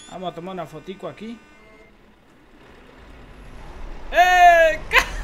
Vamos a tomar una fotico aquí. ¡Eh!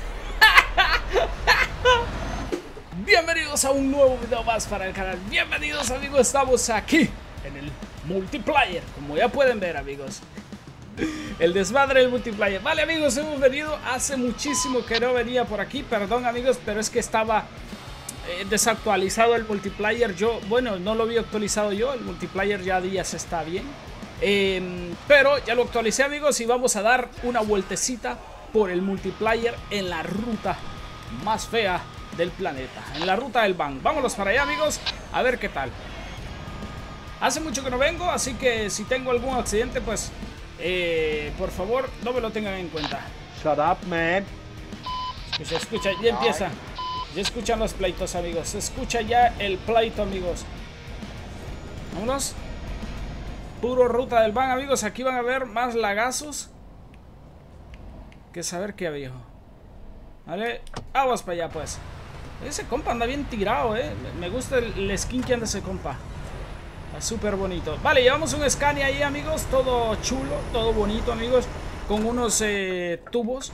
Bienvenidos a un nuevo video más para el canal. Bienvenidos, amigos, estamos aquí en el multiplayer, como ya pueden ver, amigos. El desmadre del multiplayer. Vale, amigos, hemos venido. Hace muchísimo que no venía por aquí. Perdón, amigos, pero es que estaba desactualizado el multiplayer. Yo, bueno, no lo había actualizado yo. El multiplayer ya días está bien. Pero ya lo actualicé, amigos, y vamos a dar una vueltecita por el multiplayer en la ruta más fea del planeta, en la ruta del Ban. Vámonos para allá, amigos, a ver qué tal. Hace mucho que no vengo, así que si tengo algún accidente, pues por favor no me lo tengan en cuenta. Shut up, man. Se escucha, ya empieza. Ya escuchan los pleitos, amigos. Se escucha ya el pleito, amigos. Vámonos. Puro ruta del Ban, amigos. Aquí van a ver más lagazos que saber qué, viejo. Vale, vamos para allá, pues. Ese compa anda bien tirado, me gusta el skin que anda ese compa. Está súper bonito. Vale, llevamos un Scania ahí, amigos. Todo chulo, todo bonito, amigos. Con unos tubos.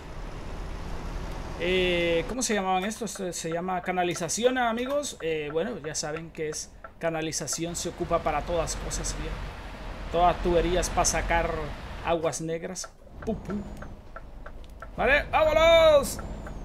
¿Cómo se llamaban estos? Se llama canalización, amigos. Bueno, ya saben que es canalización. Se ocupa para todas cosas, viejo. Todas tuberías para sacar aguas negras. Pum, pum. Vale, vámonos.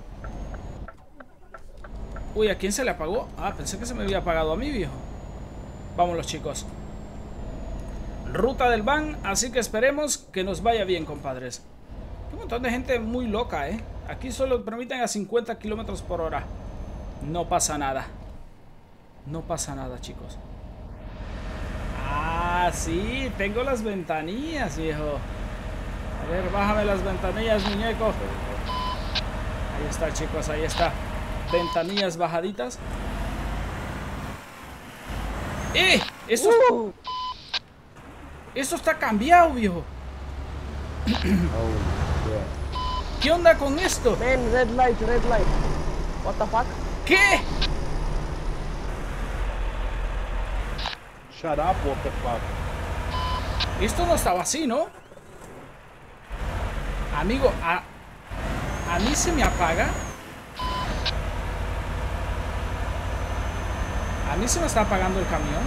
Uy, ¿a quién se le apagó? Ah, pensé que se me había apagado a mí, viejo. Vámonos, chicos. Ruta del Ban, así que esperemos que nos vaya bien, compadres. Hay un montón de gente muy loca, Aquí solo permiten a 50 kilómetros por hora. No pasa nada. No pasa nada, chicos. Ah, sí, tengo las ventanillas, viejo. A ver, bájame las ventanillas, muñeco. Ahí está, chicos, ahí está. Ventanillas bajaditas. Eso está cambiado, viejo. ¿Qué onda con esto? Man, red light, red light. What the fuck? ¿Qué? Shut up, what the fuck. Esto no estaba así, ¿no? Amigo, a mí se me apaga. A mí se me está apagando el camión.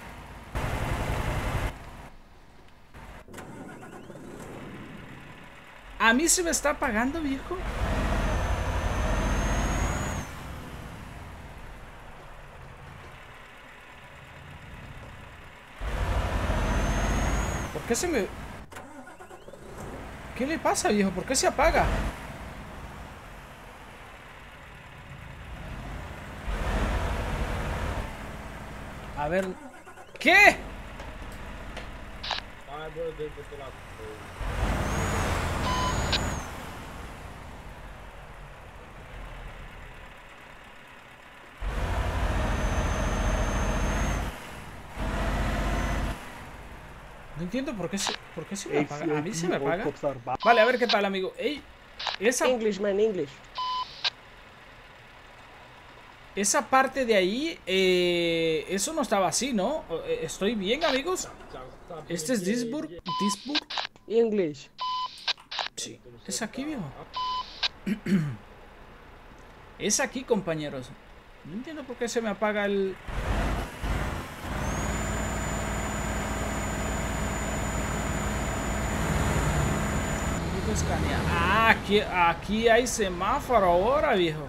A mí se me está apagando, viejo. ¿Por qué se me... ¿Qué le pasa, viejo? ¿Por qué se apaga? A ver... ¿Qué? No entiendo por qué se me apaga. A mí se me apaga. Vale, a ver qué tal, amigo. Ey, English, man, English. Esa parte de ahí, eso no estaba así, ¿no? ¿Estoy bien, amigos? ¿Este es Duisburg? English. Sí. ¿Es aquí, viejo? Es aquí, compañeros. No entiendo por qué se me apaga el... Ah, aquí hay semáforo ahora, viejo.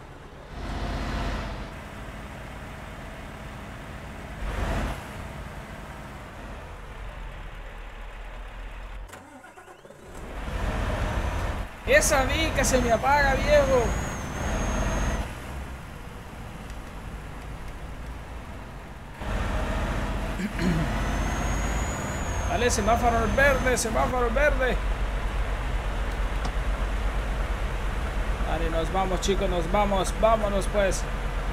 Es a mí que se me apaga, viejo. Vale, semáforo verde, semáforo verde. Vale, nos vamos, chicos, nos vamos. Vámonos, pues.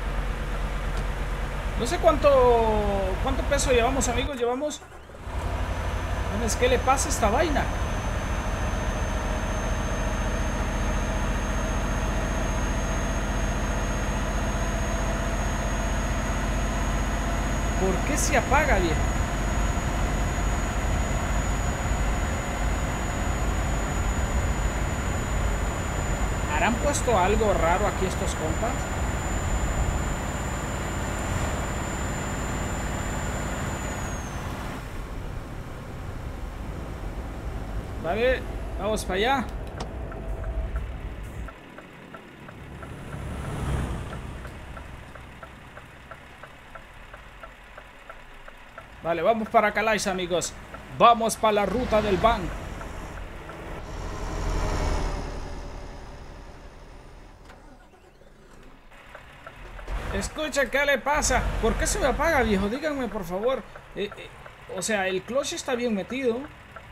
No sé cuánto peso llevamos, amigos. Llevamos... ¿Qué le pasa a esta vaina? ¿Por qué se apaga, viejo? ¿Habrán puesto algo raro aquí estos compas? Vale, vamos para allá. Vale, vamos para Calais, amigos. Vamos para la ruta del van. Escucha, ¿qué le pasa? ¿Por qué se me apaga, viejo? Díganme, por favor. O sea, el clutch está bien metido.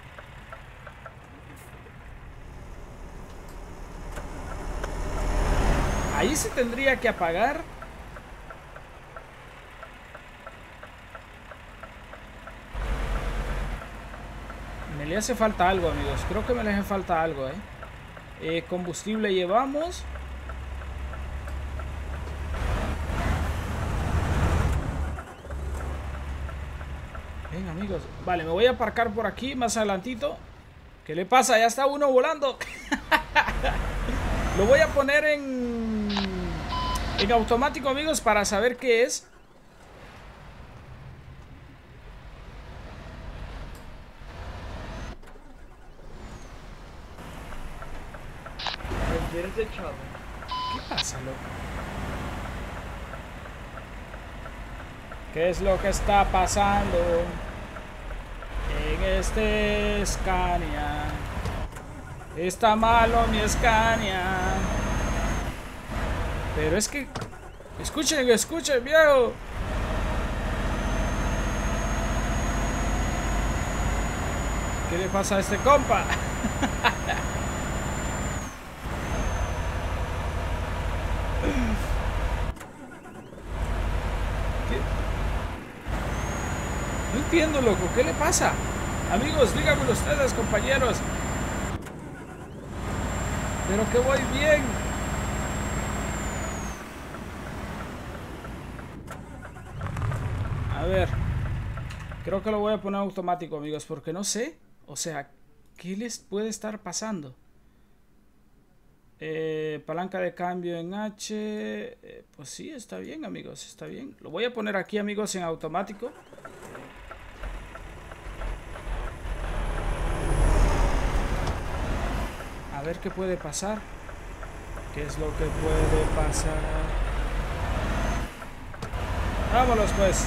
Ahí se tendría que apagar. Me le hace falta algo, amigos. Creo que me le hace falta algo, combustible llevamos. Venga, amigos. Vale, me voy a aparcar por aquí más adelantito. ¿Qué le pasa? Ya está uno volando. Lo voy a poner en automático, amigos, para saber qué es. ¿Qué pasa, loco? ¿Qué es lo que está pasando en este Scania? Está malo mi Scania. Pero es que... Escuchen, escuchen, viejo. ¿Qué le pasa a este compa? No entiendo, loco. ¿Qué le pasa? Amigos, díganmelo ustedes, compañeros. Pero que voy bien. A ver. Creo que lo voy a poner automático, amigos, porque no sé. O sea, ¿qué les puede estar pasando? Palanca de cambio en H. Pues sí, está bien, amigos, está bien. Lo voy a poner aquí, amigos, en automático. A ver qué puede pasar. ¿Qué es lo que puede pasar? Vámonos, pues.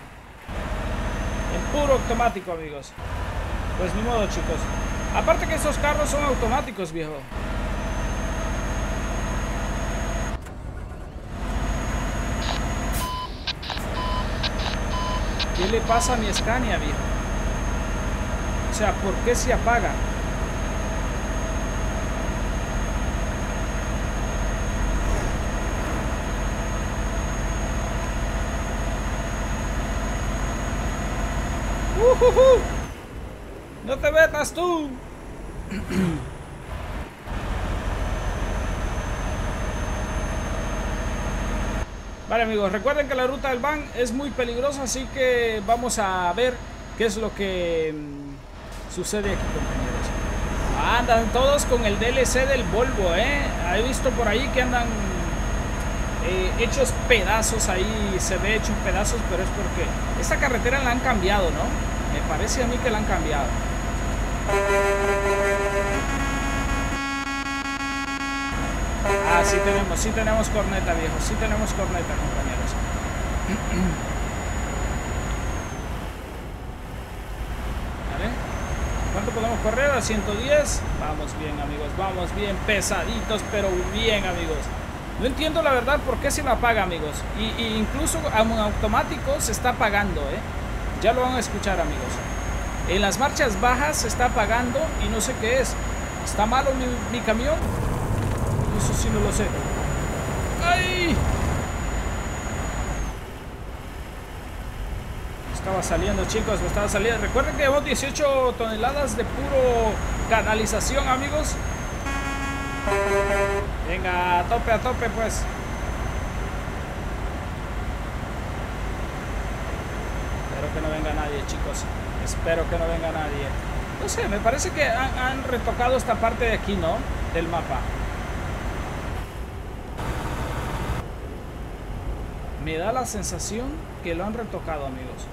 En puro automático, amigos. Pues ni modo, chicos. Aparte que estos carros son automáticos, viejo. ¿Qué le pasa a mi Scania, viejo? O sea, ¿por qué se apaga? ¡No te metas tú! Vale, amigos, recuerden que la ruta del van es muy peligrosa, así que vamos a ver qué es lo que sucede aquí, compañeros. Andan todos con el DLC del Volvo, He visto por ahí que andan hechos pedazos ahí, se ve hechos pedazos, pero es porque esta carretera la han cambiado, ¿no? Me parece a mí que la han cambiado. Ah, sí tenemos corneta, viejo. Sí tenemos corneta, compañeros. ¿Vale? ¿Cuánto podemos correr? A 110. Vamos bien, amigos. Vamos bien. Pesaditos, pero bien, amigos. No entiendo la verdad por qué se me apaga, amigos. Y incluso en automático se está apagando, Ya lo van a escuchar, amigos. En las marchas bajas se está apagando y no sé qué es. ¿Está malo mi camión? Eso sí no lo sé. ¡Ay! Estaba saliendo, chicos, me estaba saliendo. Recuerden que llevamos 18 toneladas de puro canalización, amigos. Venga, a tope, pues. Espero que no venga nadie, chicos. Espero que no venga nadie. No sé, me parece que han retocado esta parte de aquí, ¿no? Del mapa. Me da la sensación que lo han retocado, amigos.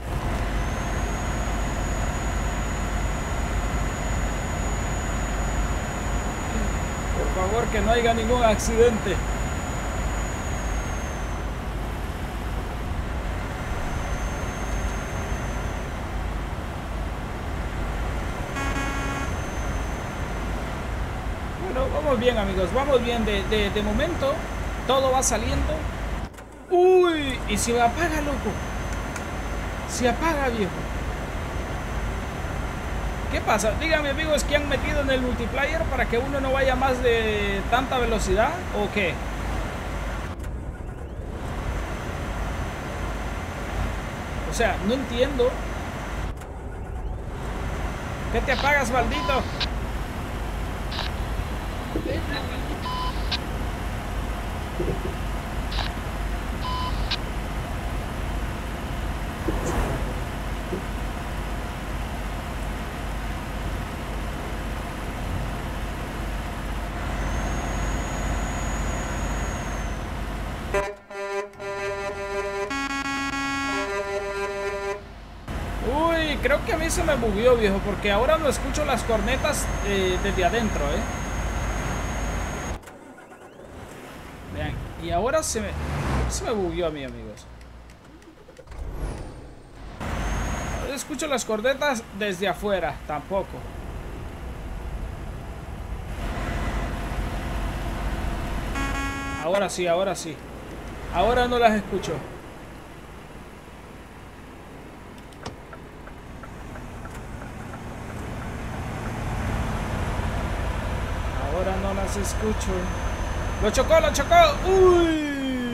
Por favor, que no haya ningún accidente. Bueno, vamos bien, amigos, vamos bien. De momento, todo va saliendo. Uy, y si me apaga, loco. Se apaga, viejo. ¿Qué pasa? Díganme, amigos, ¿qué han metido en el multiplayer para que uno no vaya más de tanta velocidad o qué? O sea, no entiendo. ¿Qué te apagas, maldito? Uy, creo que a mí se me bugueó, viejo, porque ahora no escucho las cornetas desde adentro, Vean, y ahora se me bugueó a mí, amigos. Ahora escucho las cornetas desde afuera, tampoco. Ahora sí, ahora sí. Ahora no las escucho. Ahora no las escucho. ¡Lo chocó, lo chocó! ¡Uy!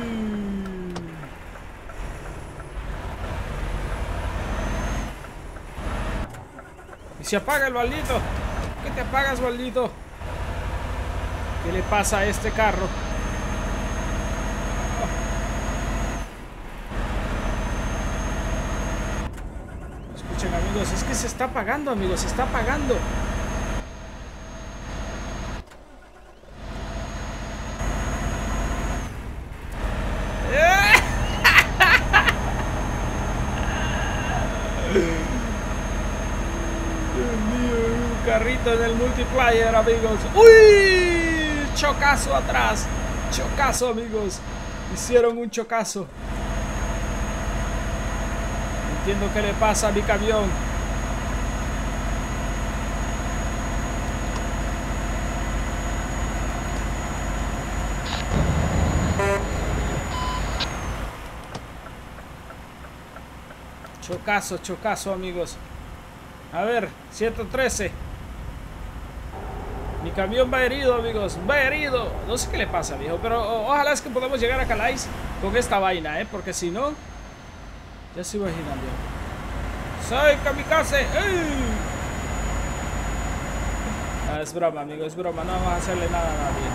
Y se apaga el maldito. ¿Qué te apagas, maldito? ¿Qué le pasa a este carro? Escuchen, amigos, es que se está apagando, amigos, se está apagando. Carrito en el multiplayer, amigos. ¡Uy! Chocazo atrás. Chocazo, amigos. Hicieron un chocazo. No entiendo qué le pasa a mi camión. Chocazo, chocazo, amigos. A ver, 113. Mi camión va herido, amigos. Va herido. No sé qué le pasa, viejo. Pero ojalá es que podamos llegar a Calais con esta vaina, porque si no, ya se imaginan, viejo. ¡Soy kamikaze! ¡Ey! Ah, es broma, amigo, es broma. No vamos a hacerle nada a nadie.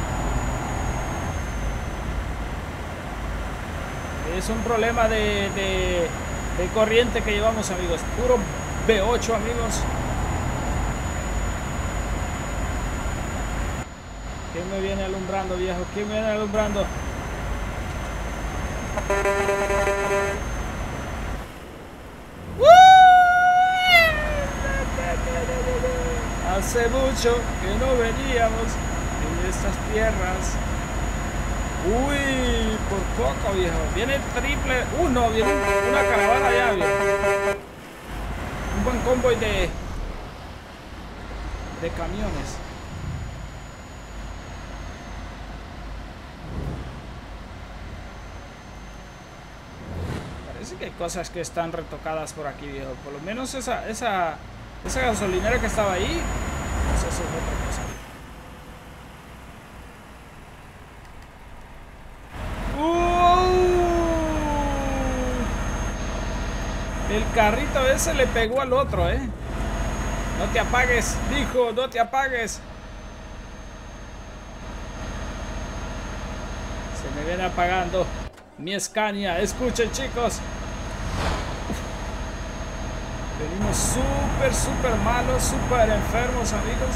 Es un problema de corriente que llevamos, amigos. Puro V8, amigos. ¿Quién me viene alumbrando, viejo? ¿Quién me viene alumbrando? Hace mucho que no veníamos en estas tierras. Uy, por poco, viejo. Viene triple. No, viene una caravana allá, viejo. Un buen convoy de camiones. Parece que hay cosas que están retocadas por aquí, viejo. Por lo menos esa gasolinera que estaba ahí, pues eso es otra cosa. El carrito ese le pegó al otro, No te apagues, dijo, no te apagues. Se me viene apagando mi Scania. Escuchen, chicos. Venimos súper malos, súper enfermos, amigos.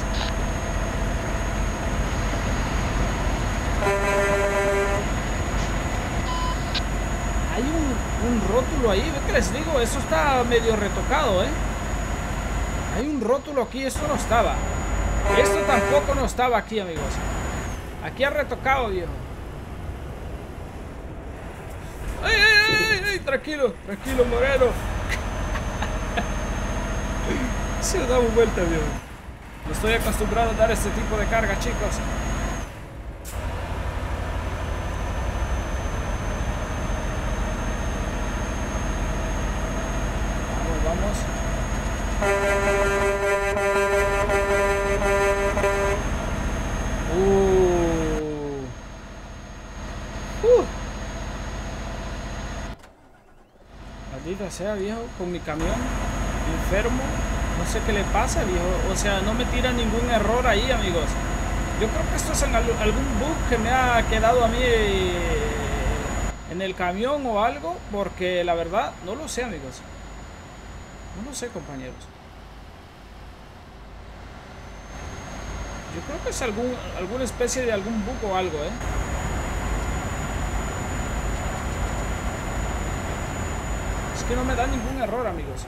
un rótulo ahí. ¿Ve que les digo? Eso está medio retocado, ¿eh? Hay un rótulo aquí. Esto no estaba. Esto tampoco no estaba aquí, amigos. Aquí ha retocado, viejo. ¡Ay, ay, ay, ay! Tranquilo, tranquilo, Moreno. Sí, damos vuelta, viejo. No estoy acostumbrado a dar este tipo de carga, chicos. Vamos. Maldita sea, viejo, con mi camión enfermo. No sé qué le pasa, viejo. O sea, no me tira ningún error ahí, amigos. Yo creo que esto es en algún bug que me ha quedado a mí en el camión o algo. Porque la verdad, no lo sé, amigos. No lo sé, compañeros. Yo creo que es alguna especie de algún bug o algo, ¿eh? Es que no me da ningún error, amigos.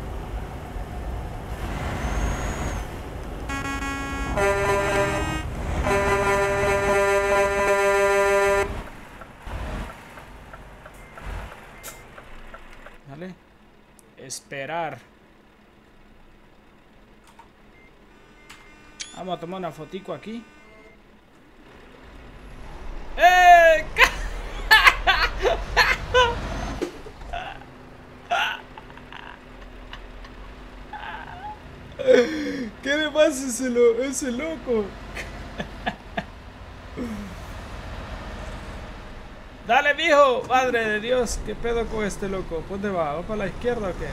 Vale. Esperar. Vamos a tomar una fotico aquí. ¡Eh! ¿Qué le pasa a ese loco? Dale, mijo. Madre de Dios. ¿Qué pedo con este loco? ¿Dónde va? ¿Va para la izquierda o qué?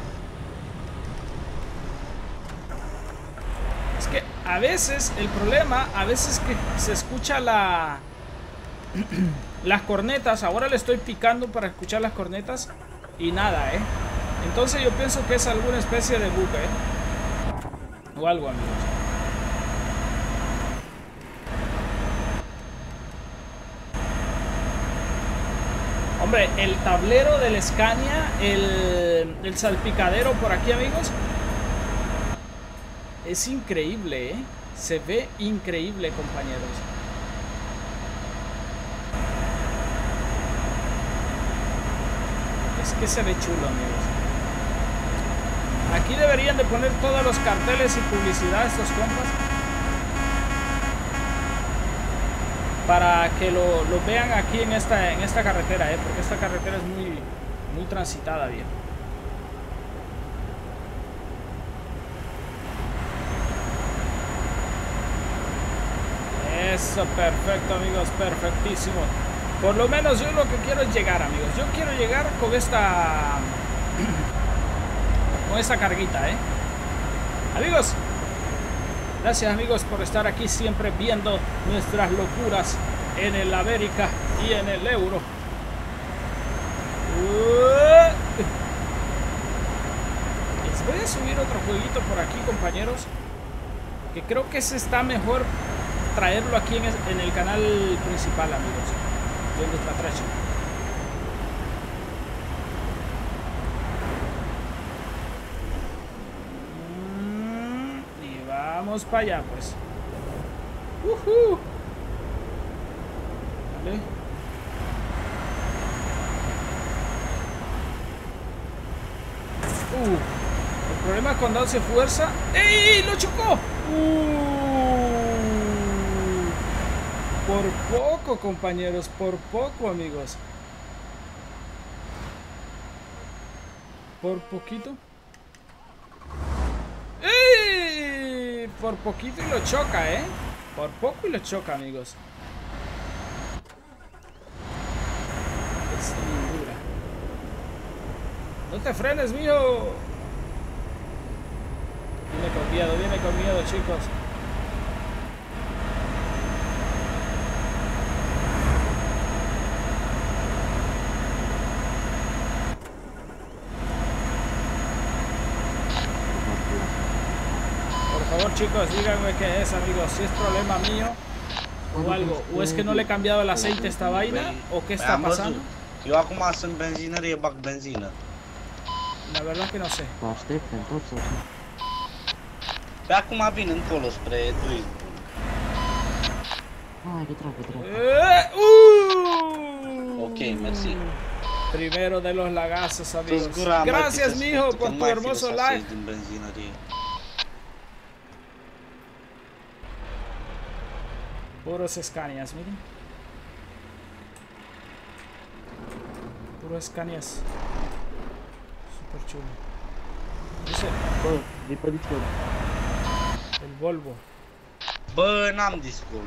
Es que a veces, el problema, a veces que se escucha las cornetas. Ahora le estoy picando para escuchar las cornetas y nada, ¿eh? Entonces yo pienso que es alguna especie de bug, ¿eh? O algo, amigos. Hombre, el tablero del Scania, el salpicadero por aquí, amigos, es increíble, ¿eh? Se ve increíble, compañeros. Es que se ve chulo, amigos. Aquí deberían de poner todos los carteles y publicidad estos compas, para que lo vean aquí en esta carretera, porque esta carretera es muy transitada, bien. Eso, perfecto, amigos, perfectísimo. Por lo menos yo lo que quiero es llegar, amigos. Yo quiero llegar con esta carguita, amigos. Gracias, amigos, por estar aquí siempre viendo nuestras locuras en el América y en el Euro. Les voy a subir otro jueguito por aquí, compañeros, que creo que se está mejor traerlo aquí en el canal principal, amigos. Donde está Trash. Y vamos para allá, pues. Vale. El problema es cuando hace fuerza. ¡Ey! ¡Lo chocó! Por poco, compañeros, por poco, amigos. Por poquito. ¡Ey! Por poquito y lo choca, Por poco y lo choca, amigos. Es lindura. No te frenes, mío. Viene con miedo, chicos. Por favor, chicos, díganme qué es, amigos. Si es problema mío o algo. O es que no le he cambiado el aceite a esta vaina. O qué está pasando. Eu acum sunt benzinărie, bag benzină. La verdad que no sé. Vă așteptăm tot să fie. Pe acum vin încolo spre Duisburg. Hai, que trag, que trag. Ok, mersi. Primero de los lagazos, amigos. Tu-ți gura, mă, Gracias, că te mijo, spun, por că tu mai hermoso filosofezi like. din benzinărie. Puros Scanias, miren. Puros Scanias. Super chulo. Dice Bă, de pe Discord. el Volvo. Bă, n-am Discord.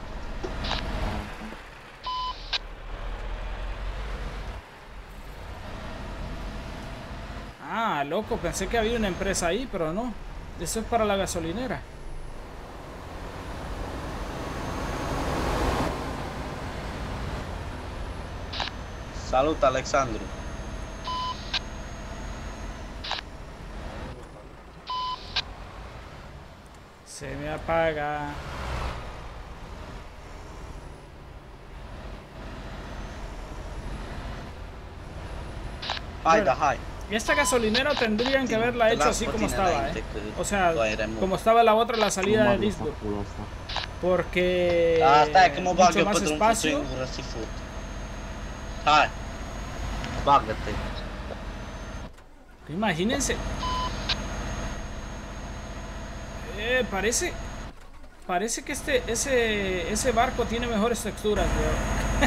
Ah, loco, pensé que había una empresa ahí, pero no. Eso es para la gasolinera. Salut, Alexandru. Se me apaga. Hai, Bueno. da, hai. Esta gasolinera tendrían que haberla hecho así como estaba, ¿eh? O sea, como estaba la otra, la salida de Duisburg. Porque Da, stai că mă bag mucho eu más pe drum cu espacio. singură și fut. Hai. Bagă-te. Imagínense. Parece que ese barco tiene mejores texturas, weón.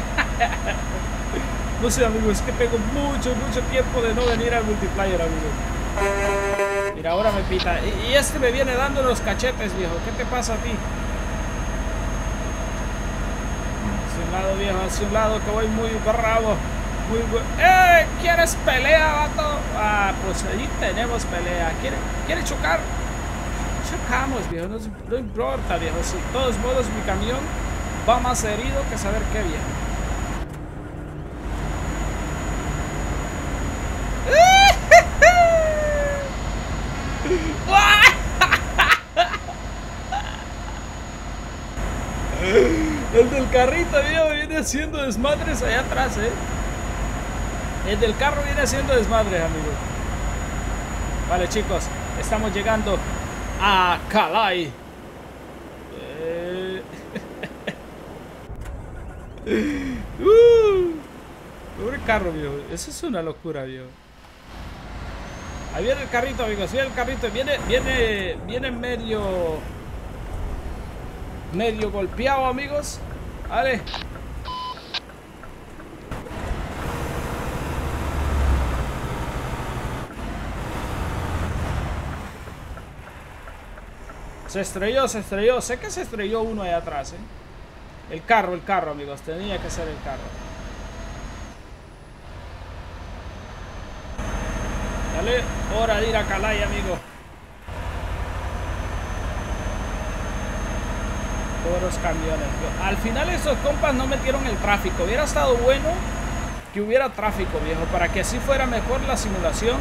No sé, amigos, es que tengo mucho tiempo de no venir al multiplayer, amigos. Mira, ahora me pita. Y este me viene dando los cachetes, viejo. ¿Qué te pasa a ti? Hacia un lado, viejo, hacia un lado, que voy muy bravo. ¿Quieres pelea, vato? Ah, pues ahí tenemos pelea. ¿Quiere chocar? Chocamos, viejo, no importa, viejo. Si de todos modos mi camión va más herido que saber qué viene. El del carrito, viejo, viene haciendo desmadres allá atrás, El del carro viene haciendo desmadres, amigos. Vale, chicos, estamos llegando a Calais. Pobre carro, viejo. Eso es una locura, viejo. Ahí viene el carrito, amigos. Viene el carrito. Viene medio golpeado, amigos. Vale. Se estrelló. Sé que se estrelló uno ahí atrás, El carro, amigos. Tenía que ser el carro. Dale, hora de ir a Calais, amigo. Todos los camiones. Al final esos compas no metieron el tráfico. Hubiera estado bueno que hubiera tráfico, viejo, para que así fuera mejor la simulación.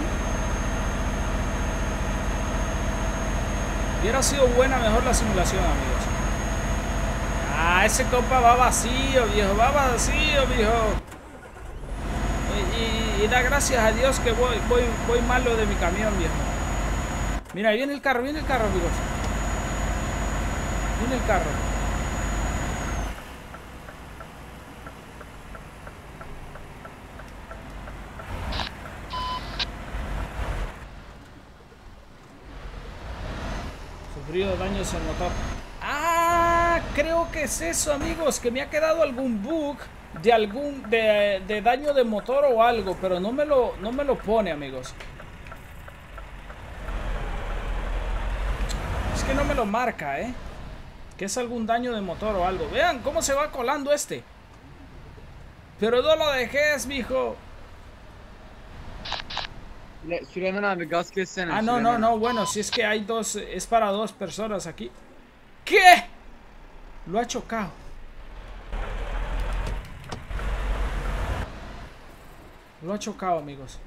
Hubiera sido mejor la simulación, amigos. Ah, ese compa va vacío, viejo. Va vacío, viejo. Y da gracias a Dios que voy malo de mi camión, viejo. Mira, viene el carro, amigos. Viene el carro. Sufrido daños al motor. Ah, creo que es eso, amigos, que me ha quedado algún bug de daño de motor o algo, pero no me lo pone, amigos. Es que no me lo marca, que es algún daño de motor o algo. Vean cómo se va colando este. Pero no lo dejes, mijo. Süleyman abi gaz kessene. Ah, no, bueno, si es que hay dos, es para dos personas aquí. ¿Qué? Lo ha chocado. Lo ha chocado, amigos.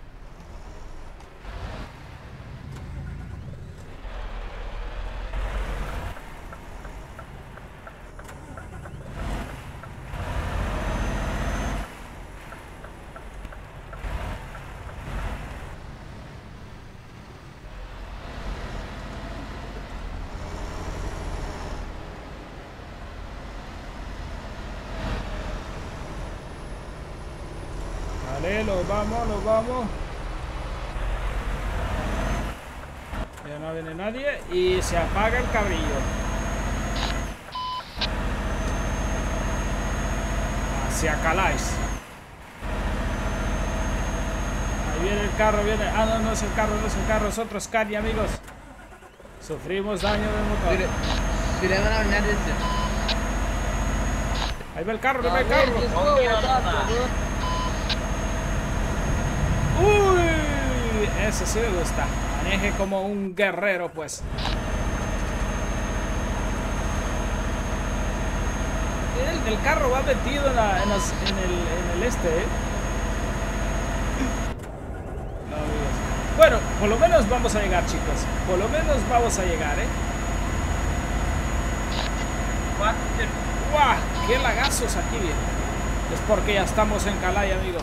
Vale, nos vamos, nos vamos. Ya no viene nadie y se apaga el cabrillo. Hacia Calais. Ahí viene el carro, viene. Ah, no, no es el carro, no es el carro, es otro Scania, amigos. Sufrimos daño del motor. Süleyman abi neredesin? Ahí va el carro, ahí va el carro. Uy, ese sí me gusta. Maneje como un guerrero, pues. El carro va metido en el este, ¿eh? No, amigos. Bueno, por lo menos vamos a llegar, chicos. Por lo menos vamos a llegar, ¿eh? ¡Guau! ¡Qué lagazos aquí vienen! Es porque ya estamos en Calais, amigo.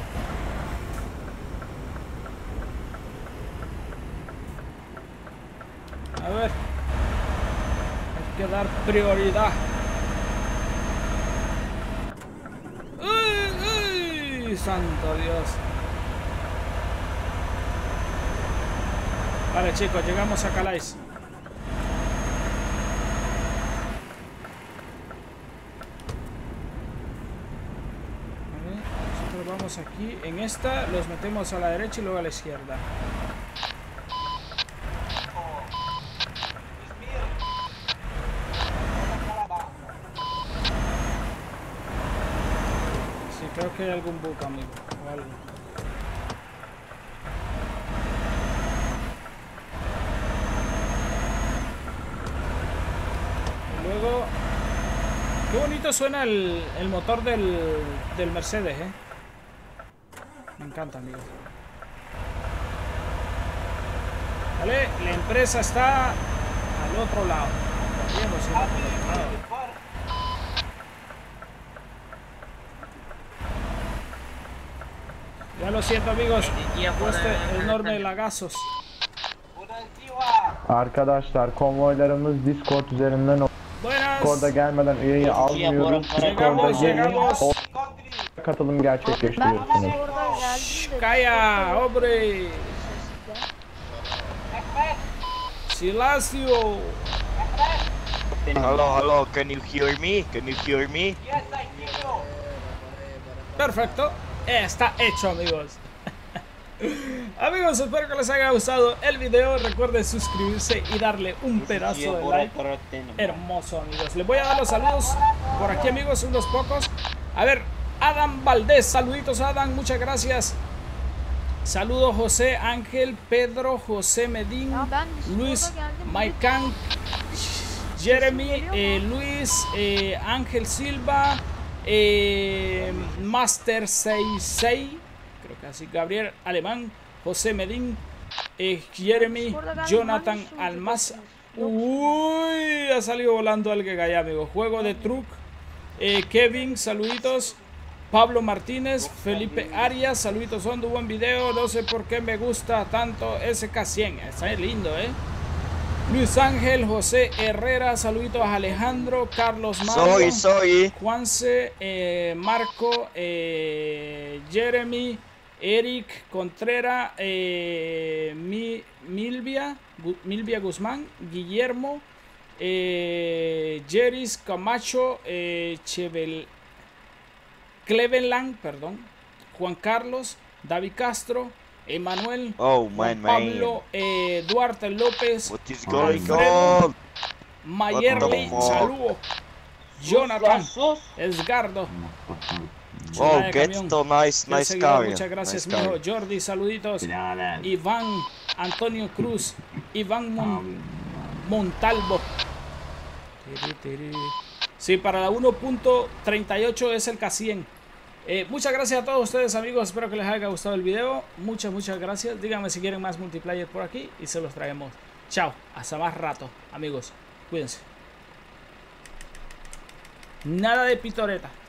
A ver. Hay que dar prioridad. ¡Uy! ¡Uy! ¡Santo Dios! Vale, chicos, llegamos a Calais. Vamos aquí, en esta los metemos a la derecha y luego a la izquierda. Sí, creo que hay algún bug, amigo, o algo. Y luego, qué bonito suena el motor del Mercedes, Me encanta, amigos. Vale, la empresa está al otro lado. Ya lo siento, amigos. Enorme lagazos. Arkadaşlar konvoylarımız Discord üzerinden Discord'a gelmeden üyeyi almıyoruz. Discord'a gelin. Katılım gerçekleştiriyorsunuz. Calla, hombre. Silencio. Hello, can you hear me? Can you hear me? Perfecto, está hecho, amigos. Amigos, espero que les haya gustado el video. Recuerden suscribirse y darle un pedazo de like. Hermoso, amigos. Les voy a dar los saludos por aquí, amigos, unos pocos. A ver, Adam Valdés, saluditos, Adam, muchas gracias. Saludos José Ángel, Pedro, José Medín, Luis Maicán, Jeremy, Luis, Ángel Silva, Master 66, creo que así, Gabriel Alemán, José Medín, Jeremy, Jonathan Almaz. Uy, ha salido volando alguien allá, amigo. Juego de truck. Kevin, saluditos. Pablo Martínez, Felipe Arias, saluditos, Hondo, buen video. No sé por qué me gusta tanto SK100. Está lindo, Luis Ángel, José Herrera, saluditos a Alejandro, Carlos Mario, Juanse, Marco, Jeremy, Eric Contreras, Milvia Guzmán, Guillermo, Jeris Camacho, Cleveland, perdón, Juan Carlos, David Castro, Emanuel, Pablo, Duarte López, Alfredo, Mayerly, saludos, Jonathan, Edgardo. Oh, get so nice car. Muchas gracias, mijo. Jordi, saluditos. Iván, Antonio Cruz, Iván Montalvo. Sí, para la 1.38 es el K100. Muchas gracias a todos ustedes, amigos. Espero que les haya gustado el video. Muchas gracias. Díganme si quieren más multiplayer por aquí y se los traemos. Chao, hasta más rato, amigos. Cuídense. Nada de pitoreta.